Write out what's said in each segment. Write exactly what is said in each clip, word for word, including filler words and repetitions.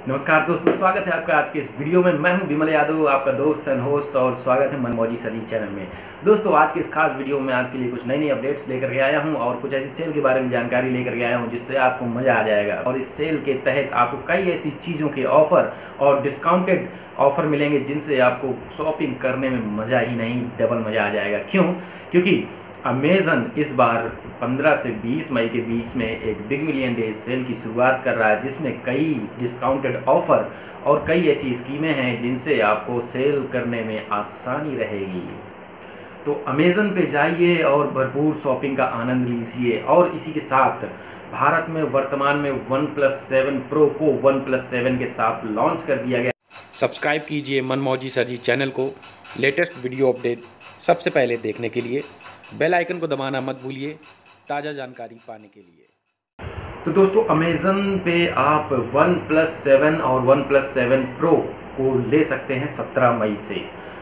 नमस्कार दोस्तों, स्वागत है आपका आज के इस वीडियो में। मैं हूं विमल यादव, आपका दोस्त एंड होस्ट, और स्वागत है मनमौजी सदी चैनल में। दोस्तों, आज के इस खास वीडियो में आपके लिए कुछ नई नई अपडेट्स लेकर के आया हूं और कुछ ऐसी सेल के बारे में जानकारी लेकर के आया हूं जिससे आपको मज़ा आ जाएगा। और इस सेल के तहत आपको कई ऐसी चीज़ों के ऑफर और डिस्काउंटेड ऑफर मिलेंगे जिनसे आपको शॉपिंग करने में मज़ा ही नहीं, डबल मज़ा आ जाएगा। क्यों? क्योंकि अमेज़न इस बार पंद्रह से बीस मई के बीच में एक बिग मिलियन डेज सेल की शुरुआत कर रहा है, जिसमें कई डिस्काउंटेड ऑफ़र और कई ऐसी स्कीमें हैं जिनसे आपको सेल करने में आसानी रहेगी। तो अमेज़न पे जाइए और भरपूर शॉपिंग का आनंद लीजिए। और इसी के साथ भारत में वर्तमान में वन प्लस सेवन प्रो को वन प्लस सेवन के साथ लॉन्च कर दिया गया। सब्सक्राइब कीजिए मनमौजी सजी चैनल को लेटेस्ट वीडियो अपडेट सबसे पहले देखने के लिए। बेल आइकन को दबाना मत भूलिए ताज़ा जानकारी पाने के लिए। तो दोस्तों, अमेज़न पे आप वन प्लस सेवन और वन प्लस सेवन प्रो को ले सकते हैं सत्रह मई से।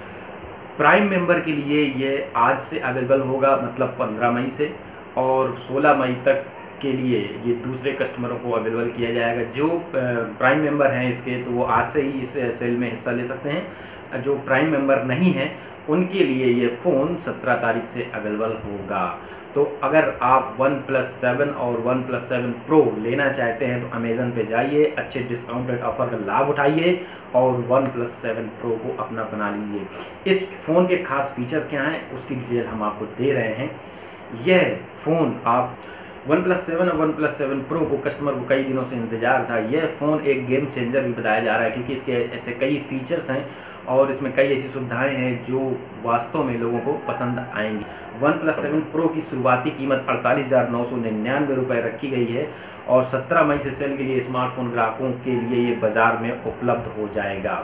प्राइम मेंबर के लिए ये आज से अवेलेबल होगा, मतलब पंद्रह मई से, और सोलह मई तक के लिए ये दूसरे कस्टमरों को अवेलेबल किया जाएगा। जो प्राइम मेंबर हैं इसके, तो वो आज से ही इस सेल में हिस्सा ले सकते हैं। जो प्राइम मेंबर नहीं हैं उनके लिए ये फ़ोन सत्रह तारीख से अवेलेबल होगा। तो अगर आप वन प्लस सेवन और वन प्लस सेवन प्रो लेना चाहते हैं तो अमेज़न पे जाइए, अच्छे डिस्काउंटेड ऑफर का लाभ उठाइए और वन प्लस सेवन प्रो को अपना बना लीजिए। इस फ़ोन के खास फीचर क्या हैं उसकी डिटेल हम आपको दे रहे हैं। यह फ़ोन आप वन प्लस सेवन और वन प्लस सेवन प्रो को कस्टमर को कई दिनों से इंतज़ार था। यह फ़ोन एक गेम चेंजर भी बताया जा रहा है, क्योंकि इसके ऐसे कई फीचर्स हैं और इसमें कई ऐसी सुविधाएं हैं जो वास्तव में लोगों को पसंद आएंगी। वन प्लस सेवन प्रो की शुरुआती कीमत अड़तालीस हज़ार नौ सौ निन्यानवे रुपये रखी गई है और सत्रह मई से सेल के लिए स्मार्टफोन ग्राहकों के लिए ये बाज़ार में उपलब्ध हो जाएगा।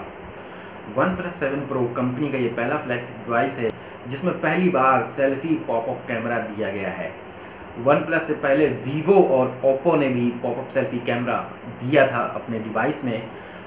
OnePlus seven pro company का ये पहला फ्लैगशिप डिवाइस है जिसमें पहली बार सेल्फी पॉपअप कैमरा दिया गया है। वन प्लस से पहले वीवो और ओप्पो ने भी पॉपअप सेल्फी कैमरा दिया था अपने डिवाइस में,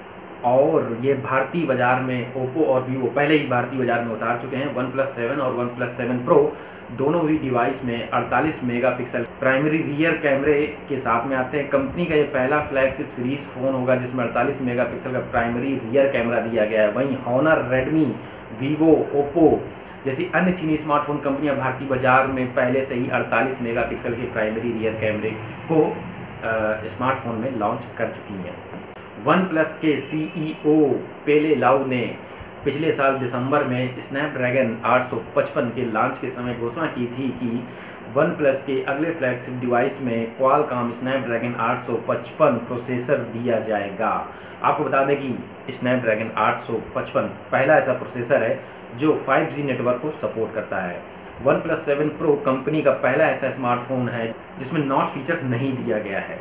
और ये भारतीय बाज़ार में ओप्पो और वीवो पहले ही भारतीय बाज़ार में उतार चुके हैं। वन प्लस सेवन और वन प्लस सेवन प्रो दोनों ही डिवाइस में अड़तालीस मेगापिक्सल प्राइमरी रियर कैमरे के साथ में आते हैं। कंपनी का ये पहला फ्लैगशिप सीरीज फ़ोन होगा जिसमें अड़तालीस मेगापिक्सल का प्राइमरी रियर कैमरा दिया गया है। वहीं हॉनर, रेडमी, वीवो, ओप्पो जैसी अन्य चीनी स्मार्टफोन कंपनियां भारतीय बाजार में पहले से ही अड़तालीस मेगापिक्सल के प्राइमरी रियर कैमरे को स्मार्टफोन में लॉन्च कर चुकी हैं। वन प्लस के सीईओ पेले लाउ ने पिछले साल दिसंबर में स्नैपड्रैगन आठ सौ पचपन के लॉन्च के समय घोषणा की थी कि वन प्लस के अगले फ्लैगशिप डिवाइस में क्वालकॉम स्नैपड्रैगन आठ सौ पचपन प्रोसेसर दिया जाएगा। आपको बता दें कि स्नैपड्रैगन आठ सौ पचपन पहला ऐसा प्रोसेसर है जो फाइव जी नेटवर्क को सपोर्ट करता है। OnePlus seven pro company का पहला ऐसा स्मार्टफोन है जिसमें नॉच फीचर नहीं दिया गया है।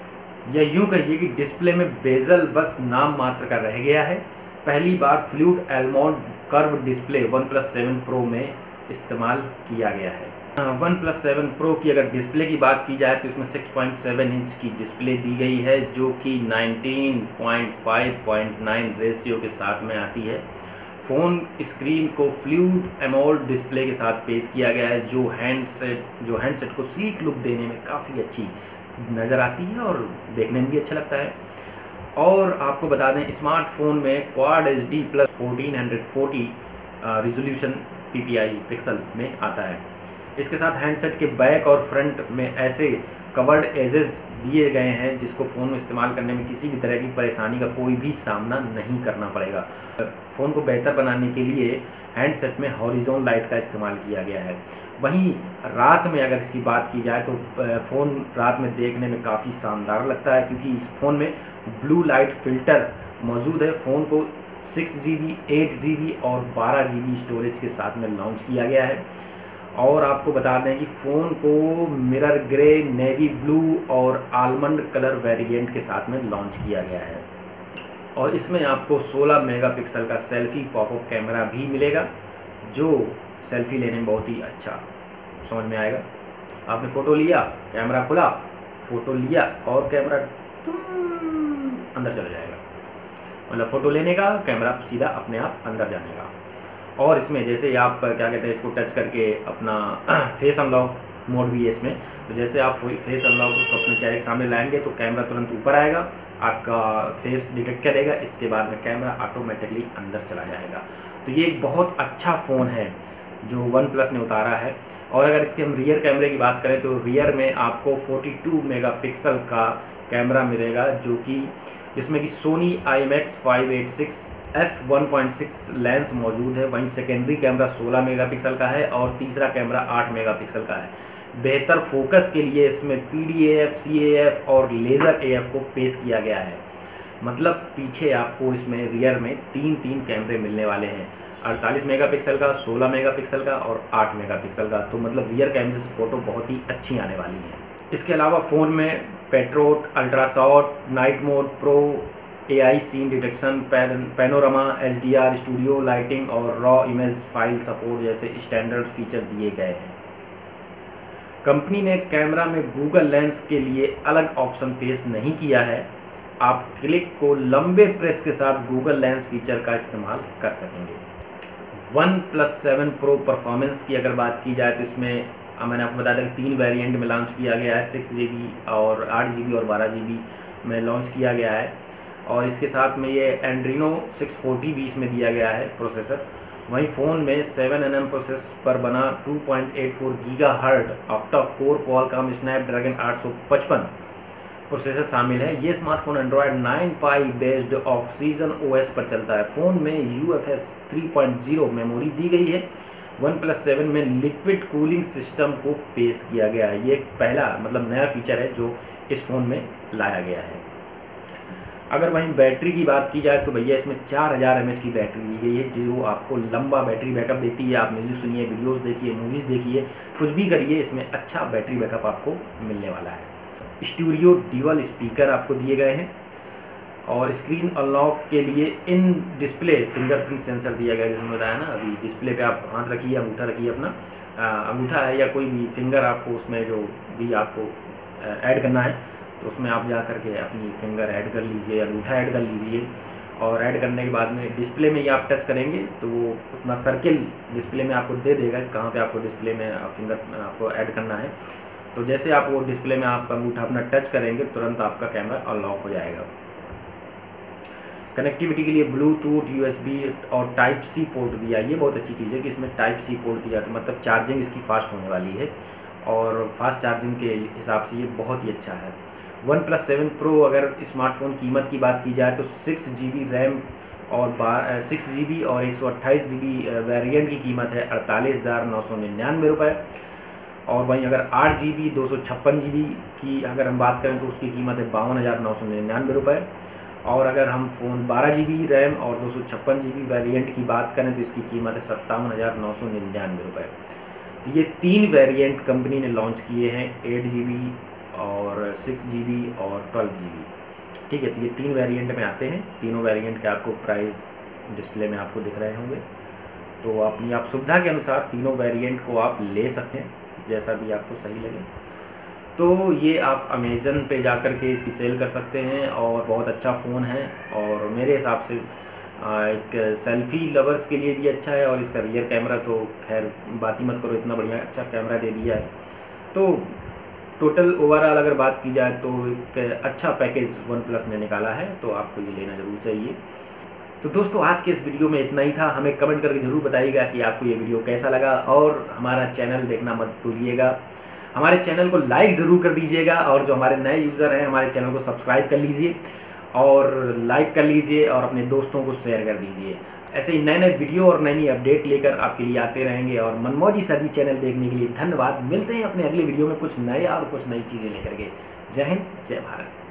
यह यूँ कहिए कि डिस्प्ले में बेजल बस नाम मात्र का रह गया है। पहली बार फ्लूइड एलमोंड curve display OnePlus seven pro में इस्तेमाल किया गया है। वन प्लस सेवन प्रो की अगर डिस्प्ले की बात की जाए तो इसमें सिक्स पॉइंट सेवन इंच की डिस्प्ले दी गई है जो कि nineteen point five point nine ratio के साथ में आती है। फ़ोन स्क्रीन को फ्लूइड एमोल्ड डिस्प्ले के साथ पेश किया गया है जो हैंडसेट जो हैंडसेट को स्लीक लुक देने में काफ़ी अच्छी नज़र आती है और देखने में भी अच्छा लगता है। और आपको बता दें, स्मार्टफोन में quad H D plus fourteen forty resolution P P I pixel में आता है। इसके साथ हैंडसेट के बैक और फ्रंट में ऐसे कवर्ड एजेस दिए गए हैं जिसको फ़ोन में इस्तेमाल करने में किसी भी तरह की परेशानी का कोई भी सामना नहीं करना पड़ेगा। फ़ोन को बेहतर बनाने के लिए हैंडसेट में हॉरिजॉन लाइट का इस्तेमाल किया गया है। वहीं रात में अगर इसकी बात की जाए तो फ़ोन रात में देखने में काफ़ी शानदार लगता है, क्योंकि इस फ़ोन में ब्लू लाइट फ़िल्टर मौजूद है। फ़ोन को six G B eight G B और बारह जी बी स्टोरेज के साथ में लॉन्च किया गया है। और आपको बता दें कि फ़ोन को मिरर ग्रे, नेवी ब्लू और आलमंड कलर वेरिएंट के साथ में लॉन्च किया गया है। और इसमें आपको सोलह मेगापिक्सल का सेल्फी पॉपअप कैमरा भी मिलेगा जो सेल्फी लेने में बहुत ही अच्छा समझ में आएगा। आपने फ़ोटो लिया, कैमरा खुला, फ़ोटो लिया और कैमरा अंदर चला जाएगा, मतलब फ़ोटो लेने का कैमरा सीधा अपने आप अंदर जाने का। और इसमें जैसे आप क्या कहते हैं, इसको टच करके अपना फेस अनलॉक मोड भी है इसमें। तो जैसे आप फेस अनलॉक उसको अपने चेहरे के सामने लाएंगे तो कैमरा तुरंत ऊपर आएगा, आपका फेस डिटेक्ट करेगा, इसके बाद में कैमरा ऑटोमेटिकली अंदर चला जाएगा। तो ये एक बहुत अच्छा फ़ोन है जो वन प्लस ने उतारा है। और अगर इसके हम रियर कैमरे की बात करें तो रियर में आपको बयालीस मेगापिक्सल का कैमरा मिलेगा, जो कि इसमें कि Sony I M X five eight six F one point six lens मौजूद है। वहीं सेकेंडरी कैमरा सोलह मेगापिक्सल का है और तीसरा कैमरा आठ मेगापिक्सल का है। बेहतर फोकस के लिए इसमें P D A F, C A F और लेज़र ए एफ को पेश किया गया है। मतलब पीछे आपको इसमें रियर में तीन तीन कैमरे मिलने वाले हैं, अड़तालीस मेगापिक्सल का, सोलह मेगापिक्सल का और आठ मेगापिक्सल का। तो मतलब रियर कैमरे से फ़ोटो बहुत ही अच्छी आने वाली है। इसके अलावा फ़ोन में portrait, ultrasound, night mode, pro, A I scene detection, panorama, H D R, studio lighting और रॉ इमेज फाइल सपोर्ट जैसे स्टैंडर्ड फीचर दिए गए हैं। कंपनी ने कैमरा में गूगल लेंस के लिए अलग ऑप्शन पेश नहीं किया है। आप क्लिक को लंबे प्रेस के साथ गूगल लेंस फीचर का इस्तेमाल कर सकेंगे। OnePlus seven pro performance की अगर बात की जाए तो इसमें मैंने आपको बता दें तीन वेरिएंट में लॉन्च किया गया है, सिक्स जी बी और आठ जी बी और बारह जी बी में लॉन्च किया गया है। और इसके साथ में ये एंड्रीनो सिक्स फोर्टी भी इसमें दिया गया है प्रोसेसर। वहीं फ़ोन में सेवन एन एम प्रोसेस पर बना two point eight four giga hertz octa core Qualcomm Snapdragon आठ सौ पचपन प्रोसेसर शामिल है। ये smartphone Android nine Pie based Oxygen O S पर चलता है। फ़ोन में U F S three point zero memory दी गई है। वन प्लस सेवन में लिक्विड कूलिंग सिस्टम को पेश किया गया है। ये एक पहला मतलब नया फीचर है जो इस फ़ोन में लाया गया है। अगर वहीं बैटरी की बात की जाए तो भैया इसमें चार हज़ार एम एच की बैटरी दी गई है, जो आपको लंबा बैटरी बैकअप देती है। आप म्यूज़िक सुनिए, वीडियोस देखिए, मूवीज़ देखिए, कुछ भी करिए, इसमें अच्छा बैटरी बैकअप आपको मिलने वाला है। स्टूडियो ड्यूअल स्पीकर आपको दिए गए हैं और स्क्रीन अनलॉक के लिए इन डिस्प्ले फिंगरप्रिंट सेंसर दिया गया है। जैसे बताया ना, अभी डिस्प्ले पे आप हाथ रखिए, अंगूठा रखिए अपना, अंगूठा है या कोई भी फिंगर आपको उसमें जो भी आपको ऐड करना है तो उसमें आप जा करके अपनी फिंगर ऐड कर लीजिए, अंगूठा ऐड कर लीजिए। और ऐड करने के बाद में डिस्प्ले में ये आप टच करेंगे तो वो उतना सर्किल डिस्प्ले में आपको दे देगा कहाँ पे आपको डिस्प्ले में फिंगर आपको ऐड करना है। तो जैसे आप वो डिस्प्ले में आप अंगूठा अपना टच करेंगे तुरंत आपका कैमरा अनलॉक हो जाएगा। कनेक्टिविटी के लिए ब्लूटूथ, यू एस बी और टाइप सी पोर्ट दिया। ये बहुत अच्छी चीज़ है कि इसमें टाइप सी पोर्ट दिया, तो मतलब चार्जिंग इसकी फास्ट होने वाली है और फास्ट चार्जिंग के हिसाब से ये बहुत ही अच्छा है। वन प्लस सेवन प्रो अगर स्मार्टफोन कीमत की बात की जाए तो सिक्स जी बी रैम और बार सिक्स जी बी और एक सौ अट्ठाईस जी बी वेरियंट की कीमत है अड़तालीस हज़ार नौ सौ निन्यानवे रुपये। और वहीं अगर आठ जी बी दो सौ छप्पन जी बी की अगर हम बात करें तो उसकी कीमत है बावन हज़ार नौ सौ निन्यानवे रुपये। और अगर हम फ़ोन बारह जी बी रैम और दो सौ छप्पन जी बी वेरियंट की बात करें तो इसकी कीमत है सत्तावन हज़ार नौ सौ निन्यानवे रुपये। तो ये तीन वेरिएंट कंपनी ने लॉन्च किए हैं, एट जी बी और सिक्स जी बी और ट्वेल्व जी बी। ठीक है, तो ये तीन वेरिएंट में आते हैं। तीनों वेरिएंट के आपको प्राइस डिस्प्ले में आपको दिख रहे होंगे। तो अपनी आप सुविधा के अनुसार तीनों वेरिएंट को आप ले सकते हैं, जैसा भी आपको सही लगे। तो ये आप अमेज़न पे जा कर के इसकी सेल कर सकते हैं और बहुत अच्छा फ़ोन है और मेरे हिसाब से एक सेल्फ़ी लवर्स के लिए भी अच्छा है। और इसका रियर कैमरा तो खैर बात ही मत करो, इतना बढ़िया अच्छा कैमरा दे दिया है। तो टोटल ओवरऑल अगर बात की जाए तो एक अच्छा पैकेज वन प्लस ने निकाला है, तो आपको ये लेना ज़रूर चाहिए। तो दोस्तों आज के इस वीडियो में इतना ही था। हमें कमेंट करके ज़रूर बताइएगा कि आपको ये वीडियो कैसा लगा और हमारा चैनल देखना मत भूलिएगा। हमारे चैनल को लाइक ज़रूर कर दीजिएगा और जो हमारे नए यूज़र हैं हमारे चैनल को सब्सक्राइब कर लीजिए और लाइक कर लीजिए और अपने दोस्तों को शेयर कर दीजिए। ऐसे ही नए नए वीडियो और नई नई अपडेट लेकर आपके लिए आते रहेंगे। और मनमौजी सर जी चैनल देखने के लिए धन्यवाद। मिलते हैं अपने अगले वीडियो में कुछ नए और कुछ नई चीज़ें लेकर के। जय हिंद, जय भारत।